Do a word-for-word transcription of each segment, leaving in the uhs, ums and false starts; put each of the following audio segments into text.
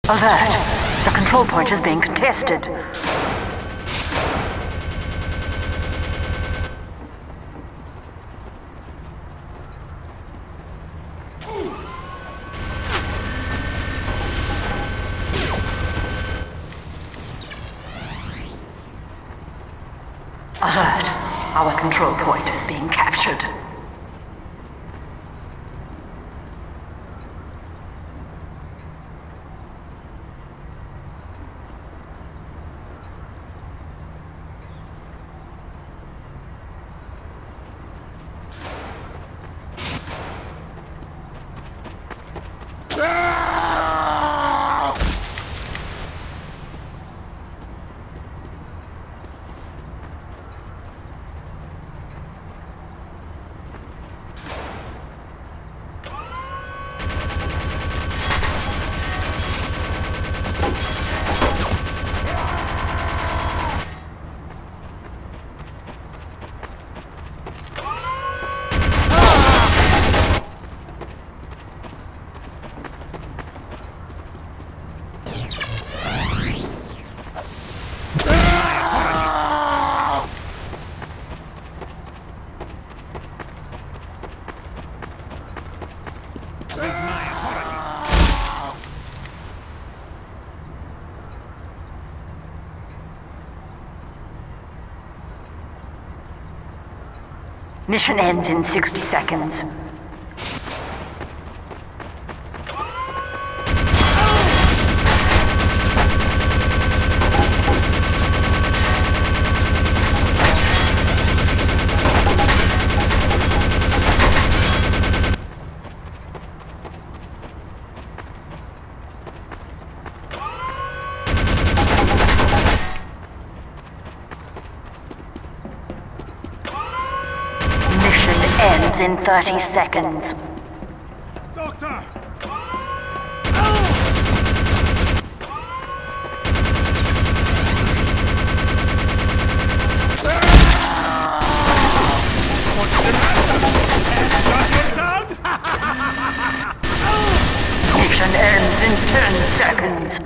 Alert! The control point is being contested. Alert! Our control point is being captured. Mission ends in sixty seconds. Ends in thirty seconds. Doctor! What's the matter? Shut it down? Mission ends in ten seconds.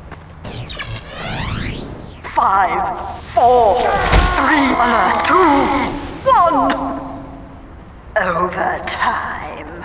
Five, four, three, two, one. Overtime.